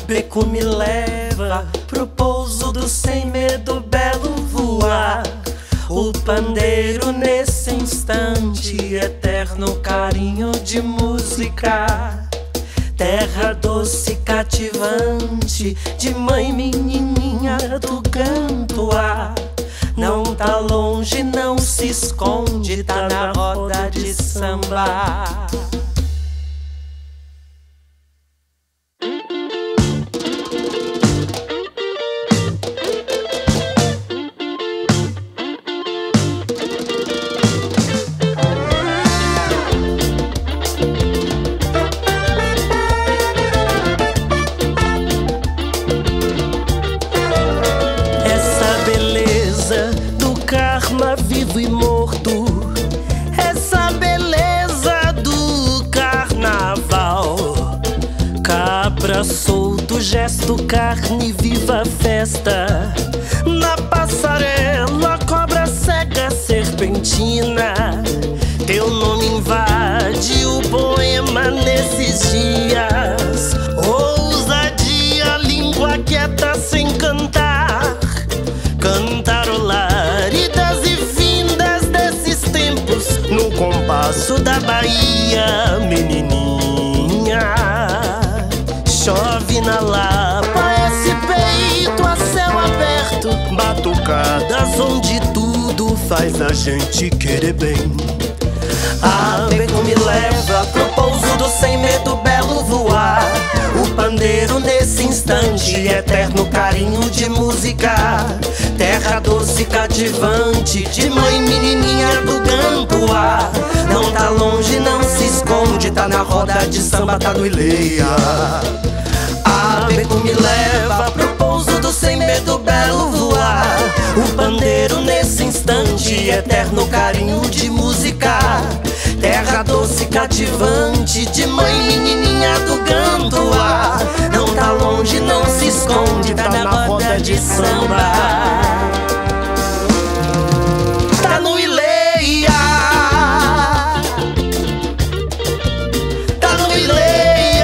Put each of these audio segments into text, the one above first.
beco me leva pro pouso do sem medo belo voar. O pandeiro nesse instante, eterno carinho de música. Terra doce cativante, de mãe menininha do canto ar. Não tá longe, não se esconde, tá na roda de samba. Vivo e morto, essa beleza do carnaval. Cabra solto, gesto, carne viva, festa. Na passarela, cobra cega, serpentina. Teu nome invade o poema nesses dias. Ousadia, língua quieta sem cantar. Cantarolar idas e vindas desses tempos no compasso da Bahia, menininha. Chove na Lapa, esse peito a céu aberto, batucadas onde tudo faz a gente querer bem. A beco me leva pro pouso do sem medo belo voar. O pandeiro nesse instante, eterno carinho de música. Terra doce cativante, de mãe menininha do Gantuá. Não tá longe, não se esconde, tá na roda de samba, tá no Ileia. A beco me leva pro pouso do sem medo belo voar. O pandeiro nesse instante, eterno carinho de música. Terra doce cativante, de mãe menininha do Gantuá. Não tá longe, não se esconde, tá na roda de samba. Tá no Ileia. Tá no Ileia.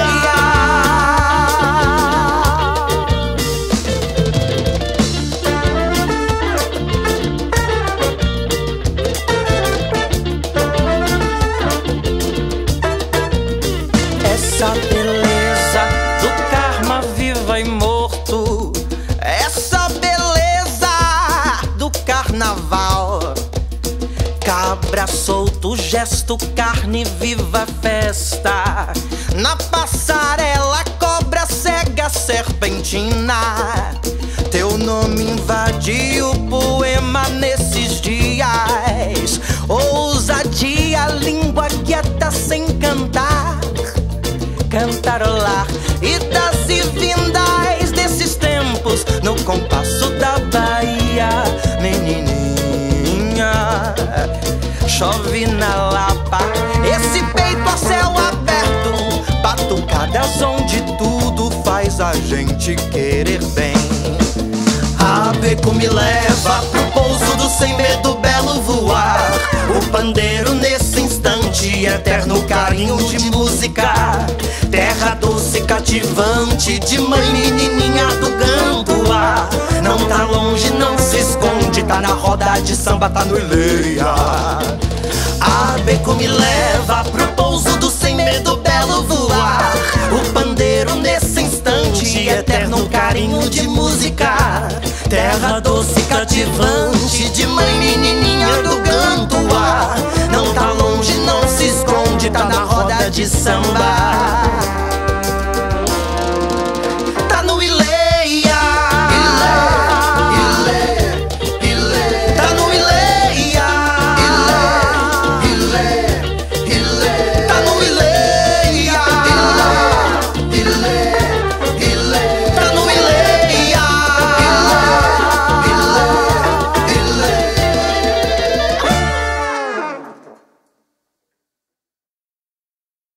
Essa beleza do karma viva e morto, essa beleza do carnaval. Cabra solto, gesto, carne viva, festa. Na passarela, cobra cega, serpentina. Teu nome invadiu o poema nesses dias. Ousadia, língua quieta sem cantar. Cantarolar idas e vindas desses tempos no compasso da Bahia, menininha. Chove na Lapa, esse peito a céu aberto, batucadas onde tudo faz a gente querer bem. A beco me leva pro pouso do sem medo belo voar. O pandeiro nesse instante, eterno carinho de música. Terra doce cativante, de mãe menininha do Gantuá. Não tá longe, não se esconde, tá na roda de samba, tá no Ileia. A beco me leva pro pouso do sem medo belo voar. O pandeiro nesse instante, eterno carinho de música. Terra doce cativante, de mãe menininha do Gantuá. Não tá longe, não se esconde, tá na roda de samba.